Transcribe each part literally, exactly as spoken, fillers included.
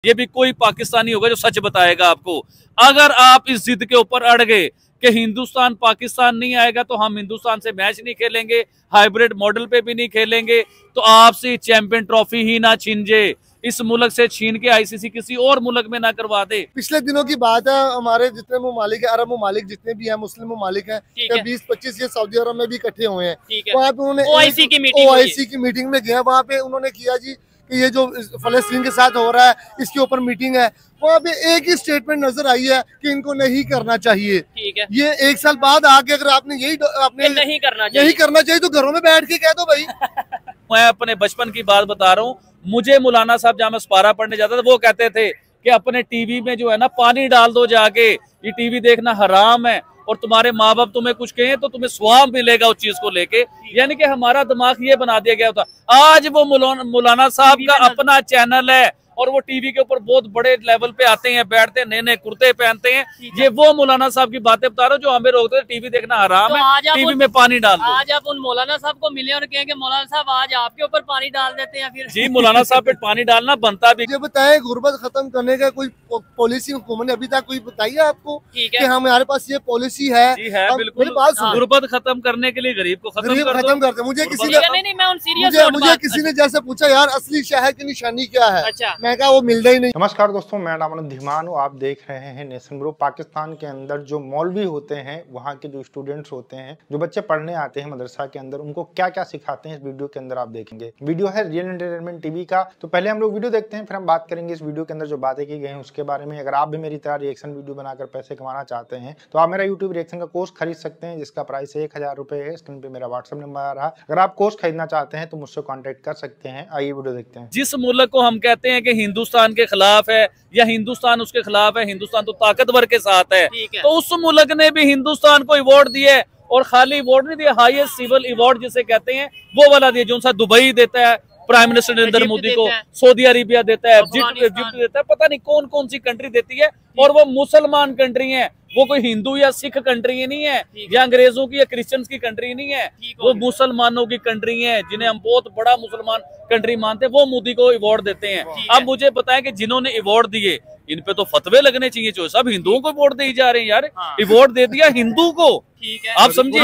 ये भी कोई पाकिस्तानी होगा जो सच बताएगा आपको। अगर आप इस जिद के ऊपर अड़ गए कि हिंदुस्तान पाकिस्तान नहीं आएगा तो हम हिंदुस्तान से मैच नहीं खेलेंगे, हाइब्रिड मॉडल पे भी नहीं खेलेंगे, तो आपसे चैंपियन ट्रॉफी ही ना छीन जाए, इस मुल्क से छीन के आईसीसी किसी और मुल्क में ना करवा दे। पिछले दिनों की बात है, हमारे जितने ममालिक है, अरब ममालिक जितने भी हैं, मुस्लिम ममालिक हैं, बीस पच्चीस ये सऊदी अरब में भी इकट्ठे हुए हैं। वहाँ पे उन्होंने ओआईसी की मीटिंग ओआईसी की मीटिंग में गया, वहाँ पे उन्होंने किया जी कि ये जो फलस्तीन के साथ हो रहा है इसके ऊपर मीटिंग है। वहाँ पे एक ही स्टेटमेंट नजर आई है कि इनको नहीं करना चाहिए। ठीक है। ये एक साल बाद आके अगर आपने यही आपने नहीं करना चाहिए यही करना चाहिए तो घरों में बैठ के कह दो भाई। मैं अपने बचपन की बात बता रहा हूँ, मुझे मौलाना साहब जहाँ मैं स्पारा पढ़ने जाता था वो कहते थे कि अपने टीवी में जो है ना पानी डाल दो जाके, ये टीवी देखना हराम है और तुम्हारे माँ बाप तुम्हें कुछ कहें तो तुम्हें स्वाब मिलेगा उस चीज को लेके। यानी कि हमारा दिमाग ये बना दिया गया होता। आज वो मौलाना साहब का अपना चैनल है और वो टीवी के ऊपर बहुत बड़े लेवल पे आते हैं, बैठते हैं, नए नए कुर्ते पहनते हैं। ये वो मौलाना साहब की बातें बता रहा हूँ जो हमें रोकते थे टीवी देखना हराम तो है, टीवी में पानी डाल दो। आज आप उन मौलाना साहब को मिले और कहेंगे मौलाना साहब आज आपके ऊपर पानी डाल देते हैं फिर। जी मौलाना साहब पे पानी डालना बनता भी। ये बताए गुर्बत खत्म करने का कोई पॉलिसी हुकूमत ने अभी तक कोई बताई है आपको कि हमारे पास ये पॉलिसी है? जी है, बिल्कुल। गुर्बत खत्म करने के लिए गरीब को खत्म खत्म करते। मुझे किसी ने नहीं नहीं मैं उन सीरियस मुझे किसी ने जैसे पूछा यार असली शहर की निशानी क्या है, अच्छा मैं कहा वो मिलता ही नहीं। नमस्कार दोस्तों, मैं नाम धीमान हूँ। आप देख रहे हैं नेशन ग्रुप। पाकिस्तान के अंदर जो मौलवी होते हैं, वहाँ के जो स्टूडेंट्स होते हैं, जो बच्चे पढ़ने आते हैं मदरसा के अंदर, उनको क्या क्या सिखाते हैं इस वीडियो के अंदर आप देखेंगे। वीडियो है रियल एंटरटेनमेंट टीवी का। तो पहले हम लोग वीडियो देखते हैं, फिर हम बात करेंगे इस वीडियो के अंदर जो बातें की गई हैं उसके बारे में। अगर आप भी मेरी तरह रिएक्शन वीडियो बनाकर पैसे कमाना चाहते हैं तो आप मेरा यूट्यूब रिएक्शन का कोर्स खरीद सकते हैं, जिसका प्राइस एक हजार रुपए है। स्क्रीन पे मेरा व्हाट्सएप नंबर आ रहा है। अगर आप कोर्स खरीदना चाहते हैं तो मुझसे कॉन्टेक्ट कर सकते हैं। आइए वीडियो देखते हैं। जिस मुल्क को हम कहते हैं कि हिंदुस्तान के खिलाफ है या हिंदुस्तान उसके खिलाफ है, हिंदुस्तान तो ताकतवर के साथ है, है। तो उस मुल्क ने भी हिंदुस्तान को अवार्ड दिया और खाली अवार्ड नहीं दिया, हाईएस्ट सिविल अवार्ड जिसे कहते हैं वो वाला दिया, जो सा दुबई देता है प्राइम मिनिस्टर नरेंद्र मोदी को, सऊदी अरेबिया देता है, इजिप्ट देता है, पता नहीं कौन कौन सी कंट्री देती है। और वो मुसलमान कंट्री है, वो कोई हिंदू या सिख कंट्री नहीं है, या अंग्रेजों की या क्रिश्चियंस की कंट्री नहीं है, वो मुसलमानों की कंट्री है जिन्हें हम बहुत बड़ा मुसलमान कंट्री मानते हैं। वो मोदी को अवार्ड देते हैं। अब मुझे बताएं कि जिन्होंने अवार्ड दिए इन पे तो फतवे लगने चाहिए, जो सब हिंदुओं को वोट दे जा रहे हैं यार। अवार्ड दे दिया हिंदू को, आप समझिए।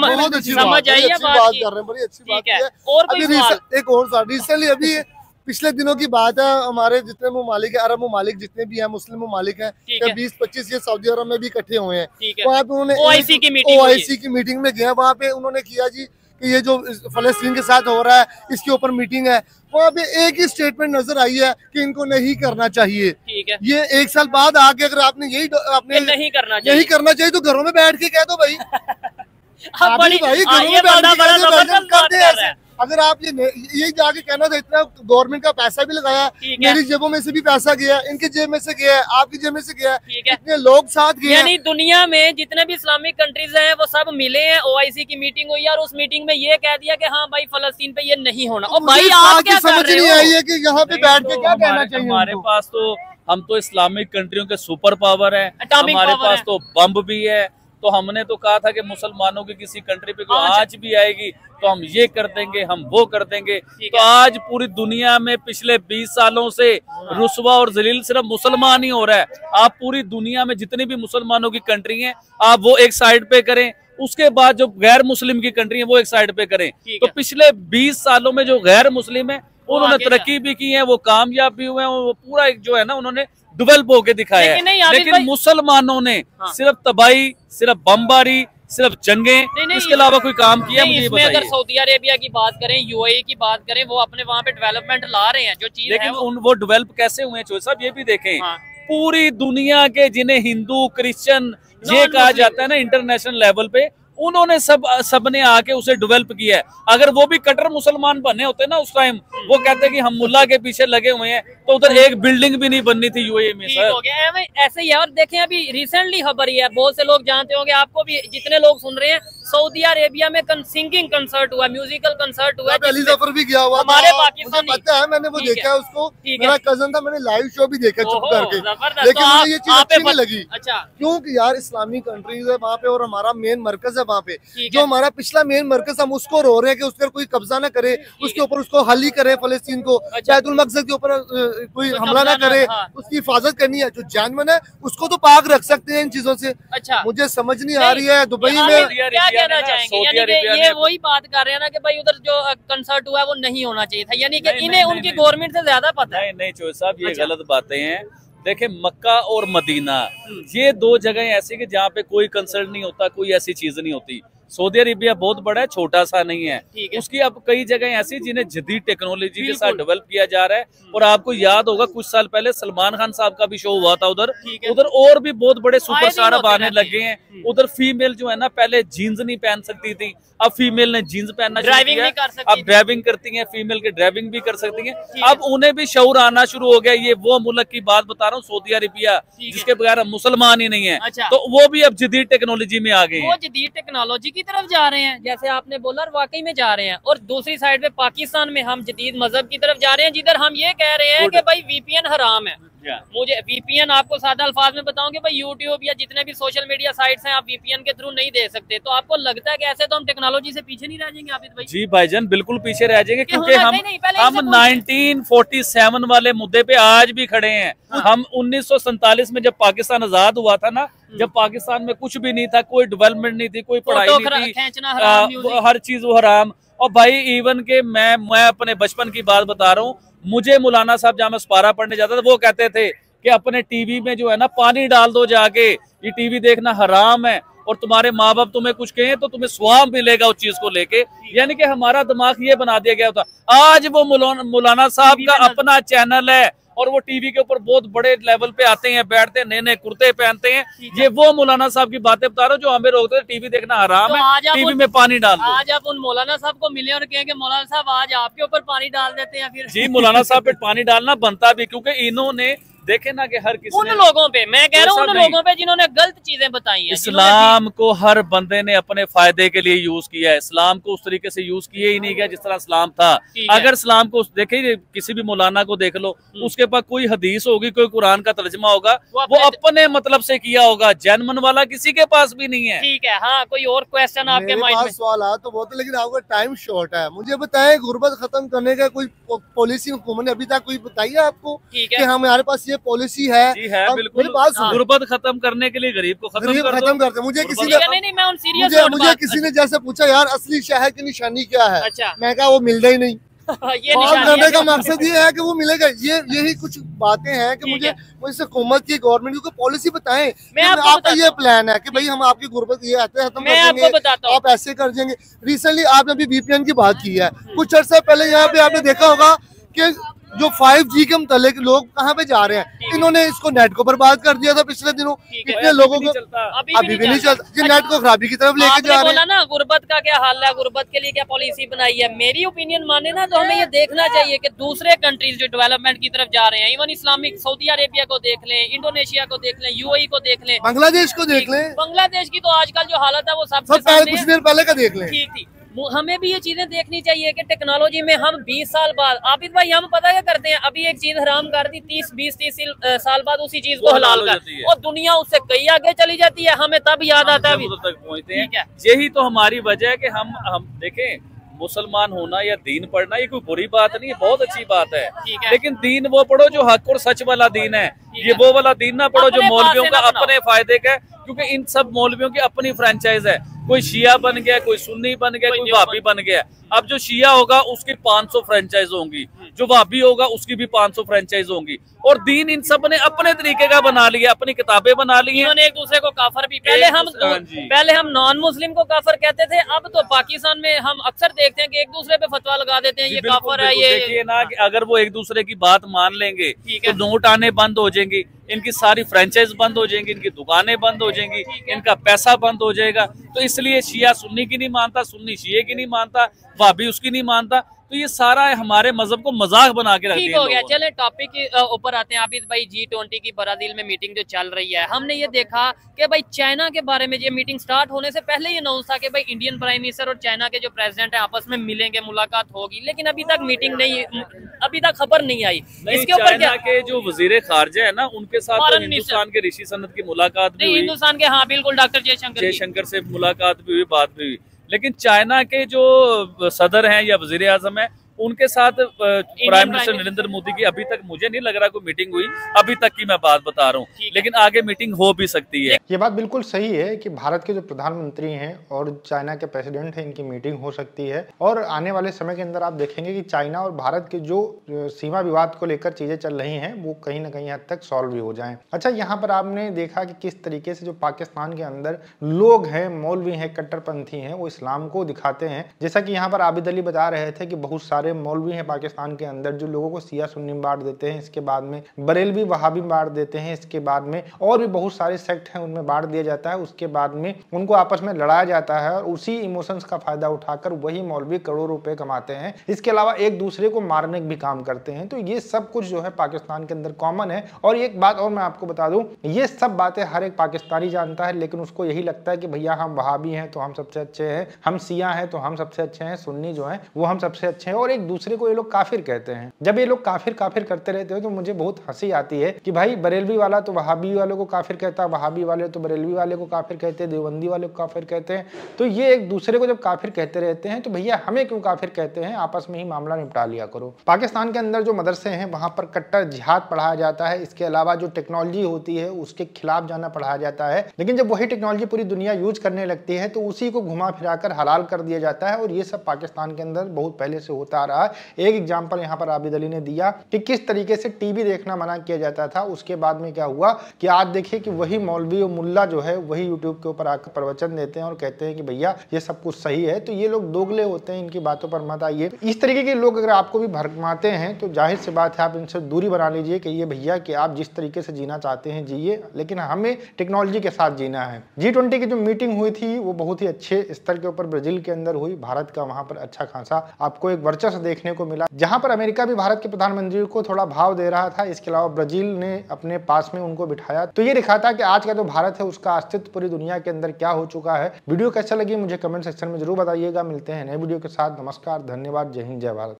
समझ आइए बात कर रहे हैं, बड़ी अच्छी बात है। और एक और रिसेंटली अभी पिछले दिनों की बात है, हमारे जितने ममालिक है, अरब ममालिक जितने भी हैं, मुस्लिम ममालिक हैं, बीस पच्चीस ये सऊदी अरब में भी इकट्ठे हुए हैं। वहाँ पे उन्होंने ओआईसी की मीटिंग ओआईसी की मीटिंग में गया, वहाँ पे उन्होंने किया जी कि ये जो फलस्तीन के साथ हो रहा है इसके ऊपर मीटिंग है। वहाँ पे एक ही स्टेटमेंट नजर आई है कि इनको नहीं करना चाहिए। ठीक है। ये एक साल बाद आके अगर आपने यही आपने नहीं करना चाहिए यही करना चाहिए तो घरों में बैठ के कह दो भाई। भाई घरों में बैठ के अगर आप ये यही जाके कहना था, इतना गवर्नमेंट का पैसा भी लगाया, मेरी जेबों में से भी पैसा गया, इनकी जेब में से गया, आपकी जेब में से गया, इतने लोग साथ गए। यानी दुनिया में जितने भी इस्लामिक कंट्रीज हैं वो सब मिले हैं, ओआईसी की मीटिंग हुई और उस मीटिंग में ये कह दिया कि हाँ भाई फलस्तीन पे ये नहीं होना। और भाई आप क्या समझ नहीं आई है कि यहाँ पे बैठ के क्या कहना चाहिए। हमारे पास तो हम तो इस्लामिक कंट्रियों के सुपर पावर है, हमारे पास तो बम भी है। तो हमने तो कहा था कि मुसलमानों की किसी कंट्री पे कोई आज भी आएगी तो हम ये कर देंगे, हम वो कर देंगे। तो आज पूरी दुनिया में पिछले बीस सालों से रुस्वा और जलील सिर्फ मुसलमान ही हो रहा है। आप पूरी दुनिया में जितनी भी मुसलमानों की कंट्री हैं आप वो एक साइड पे करें, उसके बाद जो गैर मुस्लिम की कंट्री है वो एक साइड पे करें। तो पिछले बीस सालों में जो गैर मुस्लिम है उन्होंने तरक्की भी की है, वो कामयाब भी हुए हैं, वो पूरा जो है ना उन्होंने डेवलप होके दिखाया है। लेकिन, लेकिन मुसलमानों ने हाँ। सिर्फ तबाही, सिर्फ बमबारी, सिर्फ जंगे, इसके अलावा कोई काम किया मुझे इसमें अगर सऊदी अरेबिया की बात करें, यूएई की बात करें, वो अपने वहाँ पे डेवलपमेंट ला रहे हैं जो चीज। लेकिन वो, उन वो डेवलप कैसे हुए हैं साहब ये भी देखें। हाँ। पूरी दुनिया के जिन्हें हिंदू क्रिश्चियन ये कहा जाता है ना इंटरनेशनल लेवल पे, उन्होंने सब सबने आके उसे डेवलप किया है। अगर वो भी कट्टर मुसलमान बने होते ना उस टाइम, वो कहते कि हम मुल्ला के पीछे लगे हुए हैं, तो उधर एक बिल्डिंग भी नहीं बननी थी यूएई में। सर हो गया ऐसे ही है। और देखें अभी रिसेंटली खबर ही है, बहुत से लोग जानते होंगे, आपको भी जितने लोग सुन रहे हैं, सऊदी अरेबिया में सिंगिंग कंसर्ट हुआ, म्यूजिकल कंसर्ट हुआ। अली जफर भी गया हुआ हमारे पाकिस्तान पता है, मैंने वो देखा है उसको, मेरा कजन था, मैंने लाइव शो भी देखा चुप करके, लेकिन मुझे ये चीज अच्छी नहीं लगी। अच्छा, क्योंकि यार इस्लामिक कंट्रीज है वहाँ पे और हमारा मेन मरकज है वहाँ पे। जो हमारा पिछला मेन मरकज, हम उसको रो रहे हैं कि उस पर कोई कब्जा ना करे, उसके ऊपर उसको हल ही करे, फलस्तीन को बैतुल मक़दस के ऊपर कोई हमला ना करे, उसकी हिफाजत करनी है। जो जानवर है उसको तो पाक रख सकते हैं इन चीजों से। अच्छा, मुझे समझ नहीं आ रही है दुबई में क्या कहना चाहेंगे? यानी कि ये वही बात कर रहे हैं ना कि भाई उधर जो कंसर्ट हुआ है वो नहीं होना चाहिए था, यानी कि इन्हें उनकी गवर्नमेंट से ज्यादा पता है। नहीं चौधरी साहब, ये गलत बातें हैं। देखें, मक्का और मदीना ये दो जगह ऐसी कि जहाँ पे कोई कंसर्ट नहीं होता, कोई ऐसी चीज नहीं होती। सऊदी अरेबिया बहुत बड़ा है, छोटा सा नहीं है, है। उसकी अब कई जगह ऐसी जिन्हें जदीद टेक्नोलॉजी के साथ डेवलप किया जा रहा है। और आपको याद होगा कुछ साल पहले सलमान खान साहब का भी शो हुआ था उधर। उधर और भी बहुत बड़े सुपरस्टार अब आने लगे हैं। उधर फीमेल जो है ना, पहले जीन्स नहीं पहन सकती थी, अब फीमेल ने जीन्स पहनना शुरू किया। अब ड्राइविंग करती हैं, फीमेल की ड्राइविंग भी कर सकती हैं। अब उन्हें भी शऊर आना शुरू हो गया। ये वो मुल्क की बात बता रहा हूँ, सऊदी अरेबिया, जिसके बगैर मुसलमान ही नहीं है। अच्छा। तो वो भी अब जदीद टेक्नोलॉजी में आ गए हैं, वो जदीद टेक्नोलॉजी की तरफ जा रहे हैं, जैसे आपने बोला, और वाकई में जा रहे हैं। और दूसरी साइड पे पाकिस्तान में हम जदीद मजहब की तरफ जा रहे हैं, जिधर हम ये कह रहे हैं कि भाई वीपीएन हराम है। मुझे वीपीएन, आपको सादा अल्फाज में बताऊं कि भाई यूट्यूब या जितने भी सोशल मीडिया साइट्स हैं आप वीपीएन के थ्रू नहीं दे सकते। तो आपको लगता है कि ऐसे तो हम टेक्नोलॉजी से पीछे नहीं रह जाएंगे आबिद भाई? जी भाईजान, बिल्कुल पीछे रह जाएंगे, क्योंकि हम हम नाइनटीन फोर्टी सेवन वाले मुद्दे पे आज भी खड़े हैं। हम उन्नीस सौ सैंतालीस में जब पाकिस्तान आजाद हुआ था ना, जब पाकिस्तान में कुछ भी नहीं था, कोई डेवलपमेंट नहीं थी, कोई पढ़ाई नहीं थी, हर चीज वो हराम। और भाई इवन के मैं मैं अपने बचपन की बात बता रहा हूँ, मुझे मौलाना साहब जहाँ मैं सपारा पढ़ने जाता था, वो कहते थे कि अपने टीवी में जो है ना पानी डाल दो जाके, ये टीवी देखना हराम है, और तुम्हारे माँ बाप तुम्हें कुछ कहें तो तुम्हें स्वाब मिलेगा उस चीज को लेके। यानी कि हमारा दिमाग ये बना दिया गया था। आज वो मौलाना साहब का अपना चैनल है और वो टीवी के ऊपर बहुत बड़े लेवल पे आते हैं, बैठते हैं, नए नए कुर्ते पहनते हैं। ये वो मौलाना साहब की बातें बता रहा हूँ जो हमें रोकते थे टीवी देखना हराम तो है, टीवी में पानी डाल दो। आज आप उन मौलाना साहब को मिले और कहेंगे मौलाना साहब आज आपके ऊपर पानी डाल देते हैं फिर? जी, मौलाना साहब पे पानी डालना बनता भी, क्योंकि इन्होंने देखे ना कि हर किसी उन लोगों पे, मैं कह रहा हूँ उन लोगों पे जिन्होंने गलत चीजें बताई हैं। इस्लाम को हर बंदे ने अपने फायदे के लिए यूज किया है। इस्लाम को उस तरीके से यूज किया ही नहीं गया जिस तरह इस्लाम था। अगर इस्लाम को देखे, किसी भी मौलाना को देख लो, उसके पास कोई हदीस होगी, कोई कुरान का तर्जमा होगा, वो अपने मतलब से किया होगा, जैनमन वाला किसी के पास भी नहीं है। ठीक है, हाँ, कोई और क्वेश्चन आपके माइंड में? सवाल तो बहुत, लेकिन आपका टाइम शॉर्ट है। मुझे बताएं, गुर्बत खत्म करने का कोई पॉलिसी हुकूमत ने अभी तक कोई बताई है आपको कि हमारे पास ये पॉलिसी है? जी है, बिल्कुल। गुर्बत खत्म करने के लिए गरीब को खत्म कर खत्म करते। मुझे किसी ने नहीं, नहीं, मैं उन सीरियस मुझे, मुझे किसी ने जैसे पूछा, यार असली शहर की निशानी क्या है? अच्छा। मैं कहा वो मिलता ही नहीं। ये करने का मकसद ये है कि वो मिलेगा। ये यही कुछ बातें हैं कि मुझे मुझे हुकूमत की, गवर्नमेंट की पॉलिसी बताएं। आपका ये प्लान है कि भाई हम आपकी गुर्बत ये खत्म कर देंगे, आप ऐसे कर देंगे। रिसेंटली आपने अभी वीपीएन की बात की है, कुछ अर्सा पहले यहाँ पे आपने देखा होगा कि जो फाइव जी के मुतालिक लोग कहाँ पे जा रहे हैं, इन्होंने इसको नेट को बर्बाद कर दिया था पिछले दिनों। इतने लोगों को अभी, अभी भी नहीं चलता, ये नेट को खराबी की तरफ लेके जा रहे हैं ना। गुर्बत का क्या हाल है, गुर्बत के लिए क्या पॉलिसी बनाई है? मेरी ओपिनियन माने ना तो हमें ये देखना चाहिए कि दूसरे कंट्रीज जो डेवलपमेंट की तरफ जा रहे हैं, इवन इस्लामिक, सऊदी अरेबिया को देख लें, इंडोनेशिया को देख लें, यूएई को देख लें, बांग्लादेश को देख लें। बांग्लादेश की तो आजकल जो हालत है वो सबसे कुछ देर पहले का देख लें। ठीक थी। हमें भी ये चीजें देखनी चाहिए कि टेक्नोलॉजी में हम बीस साल बाद, आबिद भाई, हम पता क्या करते हैं, अभी एक चीज हराम कर दी, तीस बीस तीस साल बाद उसी चीज को हलाल कर, और दुनिया उससे कई आगे चली जाती है, हमें तब याद आता है। यही तो हमारी वजह है कि हम हम देखें, मुसलमान होना या दीन पढ़ना ये कोई बुरी बात नहीं है, बहुत अच्छी बात है, है। लेकिन दीन वो पढ़ो जो हक और सच वाला दीन है। ये वो वाला दीन ना पढ़ो जो मौलवियों का अपने फायदे का है, क्योंकि इन सब मौलवियों की अपनी फ्रेंचाइज है। कोई शिया बन गया, कोई सुन्नी बन गया, कोई वाबी बन गया। अब जो शिया होगा उसकी पाँच सौ फ्रेंचाइज होंगी, जो वाबी होगा उसकी भी पाँच सौ फ्रेंचाइज होंगी। और दीन इन सब ने अपने तरीके का बना लिया, अपनी किताबें बना ली हैं। एक दूसरे को काफर भी, पहले हम पहले हम नॉन मुस्लिम को काफर कहते थे, अब तो पाकिस्तान में हम अक्सर देखते हैं कि एक दूसरे पे फतवा लगा देते हैं, ये काफर है। ये देखिए ना कि अगर वो एक दूसरे की बात मान लेंगे तो नोट आने बंद हो जाएंगी, इनकी सारी फ्रेंचाइज बंद हो जाएंगी, इनकी दुकानें बंद हो जाएंगी, इनका पैसा बंद हो जाएगा। तो इसलिए शिया सुन्नी की नहीं मानता, सुन्नी शिये की नहीं मानता, वाबी उसकी नहीं मानता। तो ये सारा हमारे मजहब को मजाक बना के रख दिया। ठीक हो गया, चले टॉपिक के ऊपर आते हैं। आबिद भाई, जी ट्वेंटी की ब्राजील में मीटिंग जो चल रही है, हमने ये देखा कि भाई चाइना के बारे में ये मीटिंग स्टार्ट होने से पहले ही अनाउंस था कि भाई इंडियन प्राइम मिनिस्टर और चाइना के जो प्रेसिडेंट है आपस में मिलेंगे, मुलाकात होगी, लेकिन अभी तक मीटिंग नहीं, अभी तक खबर नहीं आई। इसके ऊपर क्या के जो वजीर खारजा है ना, उनके साथ तो हिंदुस्तान के ऋषि सनत की मुलाकात भी हुई, हिंदुस्तान के, हाँ बिल्कुल, डॉक्टर जयशंकर जयशंकर से मुलाकात भी हुई, बात भी हुई। लेकिन चाइना के जो सदर हैं या वजीर आजम है, उनके साथ प्राइम मिनिस्टर नरेंद्र मोदी की अभी तक मुझे नहीं लग रहा कोई मीटिंग हुई, अभी तक की मैं बात बता रहा हूँ, लेकिन आगे मीटिंग हो भी सकती है। ये बात बिल्कुल सही है कि भारत के जो प्रधानमंत्री हैं और चाइना के प्रेसिडेंट हैं, इनकी मीटिंग हो सकती है, और आने वाले समय के अंदर आप देखेंगे कि चाइना और भारत के जो सीमा विवाद को लेकर चीजें चल रही हैं वो कहीं ना कहीं हद तक सॉल्व भी हो जाएं। अच्छा, यहाँ पर आपने देखा कि किस तरीके से जो पाकिस्तान के अंदर लोग हैं, मौलवी हैं, कट्टरपंथी हैं, वो इस्लाम को दिखाते हैं। जैसा कि यहाँ पर आबिद अली बता रहे थे कि बहुत सारे मौलवी हैं पाकिस्तान के अंदर जो लोगों को शिया सुन्नी बांट देते हैं, इसके बाद में बरेलवी वहाबी बांट देते हैं, इसके बाद में और भी बहुत सारे सेक्ट हैं उनमें बांट दिया जाता है, उसके बाद में उनको आपस में लड़ाया जाता है और उसी इमोशंस का फायदा उठाकर वही मौलवी करोड़ों रुपए कमाते हैं। इसके अलावा एक दूसरे को मारने के भी काम करते हैं। तो ये सब कुछ जो है पाकिस्तान के अंदर कॉमन है। और एक बात और मैं आपको बता दूं, ये सब बातें हर एक पाकिस्तानी जानता है, लेकिन उसको यही लगता है कि भैया हम वहाबी हैं तो हम सबसे अच्छे हैं, हम शिया हैं तो हम सबसे अच्छे हैं, सुन्नी जो है वो हम सबसे अच्छे हैं, और एक दूसरे को ये लोग काफिर कहते हैं। जब ये लोग काफिर काफिर करते रहते हो तो मुझे बहुत हंसी आती है कि भाई बरेलवी वाला तो वहाबी वालों को काफिर कहता है, वहाबी वाले तो बरेलवी वाले को काफिर कहते हैं, देवबंदी वाले को काफिर कहते हैं। तो ये एक दूसरे को जब काफिर कहते रहते हैं तो भैया हमें क्यों काफिर कहते हैं, आपस में ही मामला निपटा लिया करो। पाकिस्तान के अंदर जो मदरसे हैं वहां पर कट्टर जिहाद पढ़ाया जाता है, इसके अलावा जो टेक्नोलॉजी होती है उसके खिलाफ जाना पढ़ाया जाता है, लेकिन जब वही टेक्नोलॉजी पूरी दुनिया यूज करने लगती है तो उसी को घुमा फिराकर हलाल कर दिया जाता है। और ये सब पाकिस्तान के अंदर बहुत पहले से होता आ रहा है। एक एग्जाम्पल यहाँ पर आबिद अली ने दिया कि किस तरीके से टीवी देखना मना किया जाता था, उसके बाद में क्या हुआ कि आज देखिए कि वही मौलवी और मुल्ला जो है वही यूट्यूब के ऊपर आकर प्रवचन देते हैं और कहते हैं कि भैया ये सब कुछ सही है। तो ये लोग दोगले होते हैं, इनकी बातों पर मत आइए। इस तरीके के लोग अगर आपको भी भड़कमाते हैं तो जाहिर सी बात है आप इनसे दूरी बना लीजिए कि ये भैया कि आप जिस तरीके से जीना चाहते हैं जिए, लेकिन हमें टेक्नोलॉजी के साथ जीना है। जी ट्वेंटी की जो मीटिंग हुई थी वो बहुत ही अच्छे स्तर के ऊपर ब्राजील के अंदर हुई। भारत का वहां पर अच्छा खासा आपको एक वर्चस्व देखने को मिला, जहां पर अमेरिका भी भारत के प्रधानमंत्री को थोड़ा भाव दे रहा था। इसके अलावा ब्राजील ने अपने पास में उनको बिठाया। तो ये दिखाता कि आज का जो भारत है उसका अस्तित्व पूरी दुनिया के अंदर क्या हो चुका है। वीडियो कैसा लगी मुझे कमेंट सेक्शन में जरूर बताइएगा। मिलते हैं नए वीडियो के साथ। नमस्कार, धन्यवाद, जय हिंद, जय भारत।